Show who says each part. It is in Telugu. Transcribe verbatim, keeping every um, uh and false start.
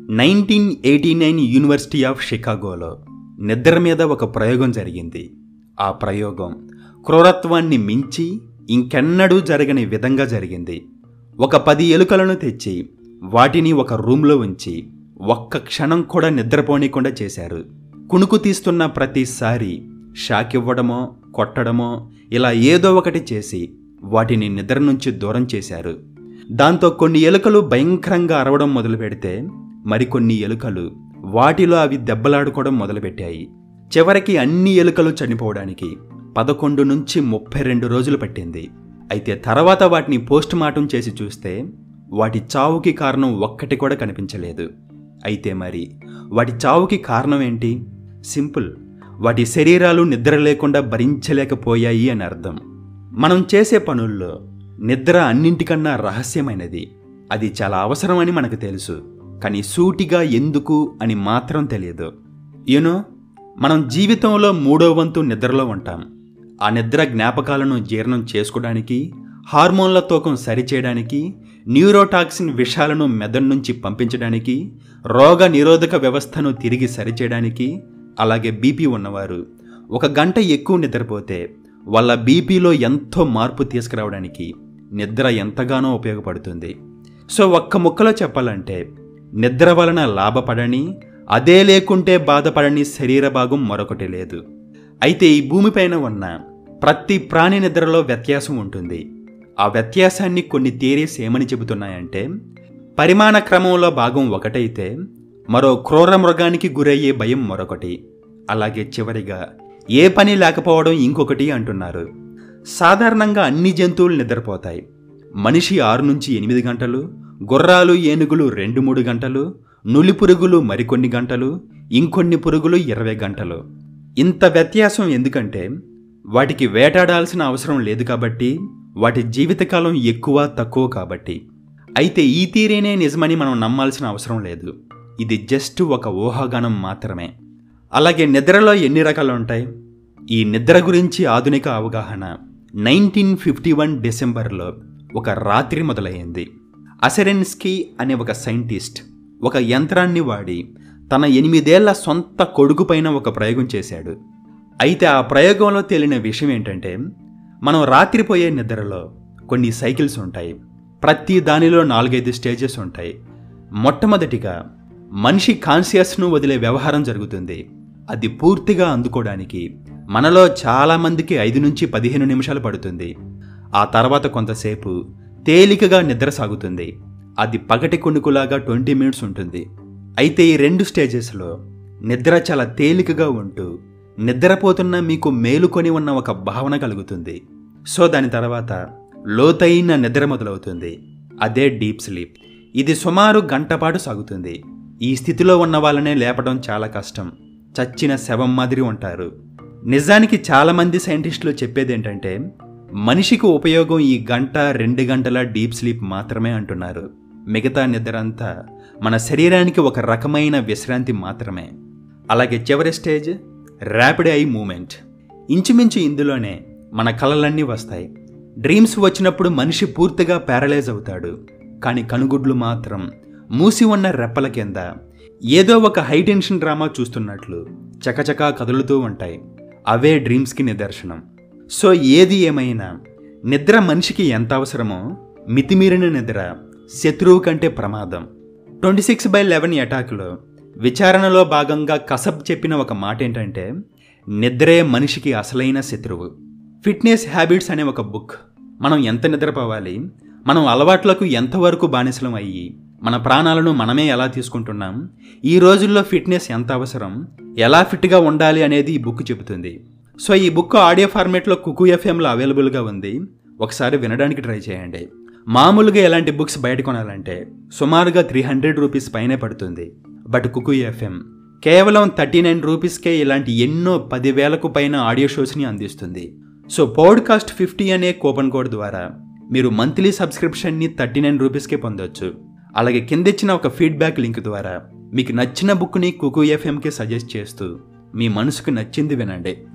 Speaker 1: Nineteen eighty nine university of షికాగోలో నిద్ర మీద ఒక ప్రయోగం జరిగింది. ఆ ప్రయోగం క్రూరత్వాన్ని మించి ఇంకెన్నడూ జరగని విధంగా జరిగింది. ఒక పది ఎలుకలను తెచ్చి వాటిని ఒక రూమ్లో ఉంచి ఒక్క క్షణం కూడా నిద్రపోనీయకుండా చేశారు. కునుకు తీస్తున్న ప్రతిసారి షాక్ ఇవ్వడమో కొట్టడమో ఇలా ఏదో ఒకటి చేసి వాటిని నిద్ర నుంచి దూరం చేశారు. దాంతో కొన్ని ఎలుకలు భయంకరంగా అరవడం మొదలు పెడితే మరికొన్ని ఎలుకలు వాటిలో అవి దెబ్బలాడుకోవడం మొదలుపెట్టాయి. చివరికి అన్ని ఎలుకలు చనిపోవడానికి పదకొండు నుంచి ముప్పై రెండు రోజులు పట్టింది. అయితే తర్వాత వాటిని పోస్ట్ మార్టం చేసి చూస్తే వాటి చావుకి కారణం ఒక్కటి కూడా కనిపించలేదు. అయితే మరి వాటి చావుకి కారణం ఏంటి? సింపుల్, వాటి శరీరాలు నిద్ర లేకుండా భరించలేకపోయాయి అని అర్థం. మనం చేసే పనుల్లో నిద్ర అన్నింటికన్నా రహస్యమైనది. అది చాలా అవసరమని మనకు తెలుసు, కానీ సూటిగా ఎందుకు అని మాత్రం తెలియదు. యూనో, మనం జీవితంలో మూడో వంతు నిద్రలో ఉంటాం. ఆ నిద్ర జ్ఞాపకాలను జీర్ణం చేసుకోవడానికి, హార్మోన్ల తూకం సరిచేయడానికి, న్యూరోటాక్సిన్ విషాలను మెదడు నుంచి పంపించడానికి, రోగ నిరోధక వ్యవస్థను తిరిగి సరిచేయడానికి, అలాగే బీపీ ఉన్నవారు ఒక గంట ఎక్కువ నిద్రపోతే వాళ్ళ బీపీలో ఎంతో మార్పు తీసుకురావడానికి నిద్ర ఎంతగానో ఉపయోగపడుతుంది. సో ఒక్క ముక్కలో చెప్పాలంటే నిద్ర వలన లాభపడని, అదే లేకుంటే బాధపడని శరీర భాగం మరొకటి లేదు. అయితే ఈ భూమిపైన ఉన్న ప్రతి ప్రాణి నిద్రలో వ్యత్యాసం ఉంటుంది. ఆ వ్యత్యాసాన్ని కొన్ని థియరీస్ ఏమని చెబుతున్నాయంటే, పరిమాణ క్రమంలో భాగం ఒకటైతే మరో క్రూర మృగానికి గురయ్యే భయం మరొకటి, అలాగే చివరిగా ఏ పని లేకపోవడం ఇంకొకటి అంటున్నారు. సాధారణంగా అన్ని జంతువులు నిద్రపోతాయి. మనిషి ఆరు నుంచి ఎనిమిది గంటలు, గుర్రాలు ఏనుగులు రెండు మూడు గంటలు, నులి పురుగులు మరికొన్ని గంటలు, ఇంకొన్ని పురుగులు ఇరవై గంటలు. ఇంత వ్యత్యాసం ఎందుకంటే వాటికి వేటాడాల్సిన అవసరం లేదు కాబట్టి, వాటి జీవితకాలం ఎక్కువ తక్కువ కాబట్టి. అయితే ఈ తీరేనే నిజమని మనం నమ్మాల్సిన అవసరం లేదు. ఇది జస్ట్ ఒక ఊహాగానం మాత్రమే. అలాగే నిద్రలో ఎన్ని రకాలు ఉంటాయి? ఈ నిద్ర గురించి ఆధునిక అవగాహన నైన్టీన్ ఫిఫ్టీ వన్ డిసెంబర్లో ఒక రాత్రి మొదలయ్యింది. అసెరెన్స్కీ అనే ఒక సైంటిస్ట్ ఒక యంత్రాన్ని వాడి తన ఎనిమిదేళ్ల సొంత కొడుకు పైన ఒక ప్రయోగం చేశాడు. అయితే ఆ ప్రయోగంలో తేలిన విషయం ఏంటంటే, మనం రాత్రిపోయే నిద్రలో కొన్ని సైకిల్స్ ఉంటాయి. ప్రతి దానిలో నాలుగైదు స్టేజెస్ ఉంటాయి. మొట్టమొదటిగా మనిషి కాన్షియస్ను వదిలే వ్యవహారం జరుగుతుంది. అది పూర్తిగా అందుకోవడానికి మనలో చాలామందికి ఐదు నుంచి పదిహేను నిమిషాలు పడుతుంది. ఆ తర్వాత కొంతసేపు తేలికగా నిద్ర సాగుతుంది. అది పగటి కొనుకులాగా ట్వంటీ మినిట్స్ ఉంటుంది. అయితే ఈ రెండు స్టేజెస్లో నిద్ర చాలా తేలికగా ఉంటూ నిద్రపోతున్న మీకు మేలుకొని ఉన్న ఒక భావన కలుగుతుంది. సో దాని తర్వాత లోతైన నిద్ర మొదలవుతుంది. అదే డీప్ స్లీప్. ఇది సుమారు గంట పాటు సాగుతుంది. ఈ స్థితిలో ఉన్న వాళ్ళనే లేపడం చాలా కష్టం. చచ్చిన శవం మాదిరి ఉంటారు. నిజానికి చాలామంది సైంటిస్టులు చెప్పేది ఏంటంటే, మనిషికి ఉపయోగం ఈ గంట రెండు గంటల డీప్ స్లీప్ మాత్రమే అంటున్నారు. మిగతా నిద్ర అంతా మన శరీరానికి ఒక రకమైన విశ్రాంతి మాత్రమే. అలాగే చివరి స్టేజ్ ర్యాపిడ్ ఐ మూమెంట్. ఇంచుమించు ఇందులోనే మన కలలన్నీ వస్తాయి. డ్రీమ్స్ వచ్చినప్పుడు మనిషి పూర్తిగా ప్యారలైజ్ అవుతాడు, కానీ కనుగుడ్లు మాత్రం మూసి ఉన్న రెప్పల కింద ఏదో ఒక హైటెన్షన్ డ్రామా చూస్తున్నట్లు చకచకా కదులుతూ ఉంటాయి. అవే డ్రీమ్స్కి నిదర్శనం. సో ఏది ఏమైనా నిద్ర మనిషికి ఎంత అవసరమో, మితిమీరిన నిద్ర శత్రువు కంటే ప్రమాదం. ట్వంటీ సిక్స్ బై లెవెన్ అటాక్లో విచారణలో భాగంగా కసబ్ చెప్పిన ఒక మాట ఏంటంటే, నిద్రే మనిషికి అసలైన శత్రువు. ఫిట్నెస్ హ్యాబిట్స్ అనే ఒక బుక్ మనం ఎంత నిద్రపోవాలి, మనం అలవాట్లకు ఎంతవరకు బానిసలం అయ్యి మన ప్రాణాలను మనమే ఎలా తీసుకుంటున్నాం, ఈ రోజుల్లో ఫిట్నెస్ ఎంత అవసరం, ఎలా ఫిట్గా ఉండాలి అనేది ఈ బుక్ చెబుతుంది. సో ఈ బుక్ ఆడియో ఫార్మేట్లో కుకు ఎఫ్ఎంలో అవైలబుల్గా ఉంది. ఒకసారి వినడానికి ట్రై చేయండి. మామూలుగా ఎలాంటి బుక్స్ బయట కొనాలంటే సుమారుగా త్రీ హండ్రెడ్ రూపీస్ పైనే పడుతుంది. బట్ కుకు ఎఫ్ఎం కేవలం థర్టీ నైన్ రూపీస్కే ఇలాంటి ఎన్నో పదివేలకు పైన ఆడియో షోస్ని అందిస్తుంది. సో పాడ్కాస్ట్ ఫిఫ్టీ అనే కూపన్ కోడ్ ద్వారా మీరు మంత్లీ సబ్స్క్రిప్షన్ని థర్టీ నైన్ రూపీస్కే పొందొచ్చు. అలాగే కిందిచ్చిన ఒక ఫీడ్బ్యాక్ లింక్ ద్వారా మీకు నచ్చిన బుక్ని కుకు ఎఫ్ఎంకి సజెస్ట్ చేస్తూ మీ మనసుకు నచ్చింది వినండి.